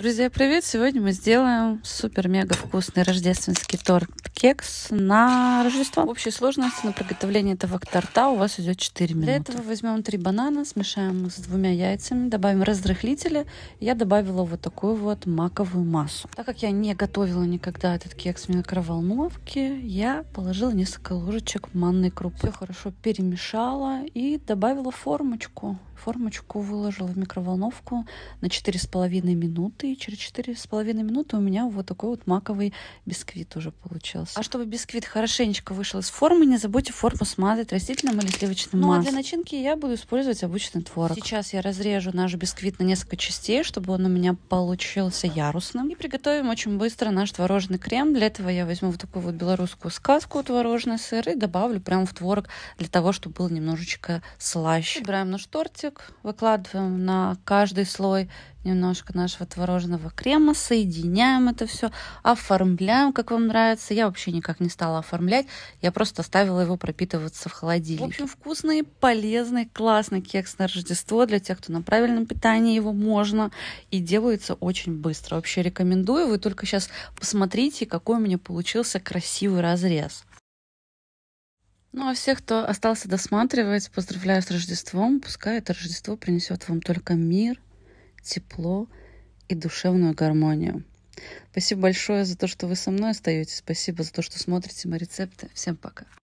Друзья, привет! Сегодня мы сделаем супер-мега вкусный рождественский торт-кекс на Рождество. В общей сложности на приготовление этого торта у вас идет 4 минуты. Для этого возьмем 3 банана, смешаем их с 2 яйцами, добавим разрыхлители. Я добавила вот такую вот маковую массу. Так как я не готовила никогда этот кекс в микроволновке, я положила несколько ложечек манной крупы. Все хорошо перемешала и добавила формочку. Формочку выложила в микроволновку на 4,5 минуты. И через 4,5 минуты у меня вот такой вот маковый бисквит уже получился. А чтобы бисквит хорошенечко вышел из формы, не забудьте форму смазать растительным или сливочным маслом. Ну а для начинки я буду использовать обычный творог. Сейчас я разрежу наш бисквит на несколько частей, чтобы он у меня получился ярусным. И приготовим очень быстро наш творожный крем. Для этого я возьму вот такую вот белорусскую сказку, творожный сыр, и добавлю прямо в творог для того, чтобы был немножечко слаще. Собираем наш тортик. Выкладываем на каждый слой немножко нашего творожного крема, соединяем это все, оформляем, как вам нравится. Я вообще никак не стала оформлять, я просто оставила его пропитываться в холодильнике. В общем, вкусный, полезный, классный кекс на Рождество. Для тех, кто на правильном питании, его можно, и делается очень быстро. Вообще рекомендую, вы только сейчас посмотрите, какой у меня получился красивый разрез. Ну а всех, кто остался досматривать, поздравляю с Рождеством. Пускай это Рождество принесет вам только мир, тепло и душевную гармонию. Спасибо большое за то, что вы со мной остаетесь. Спасибо за то, что смотрите мои рецепты. Всем пока.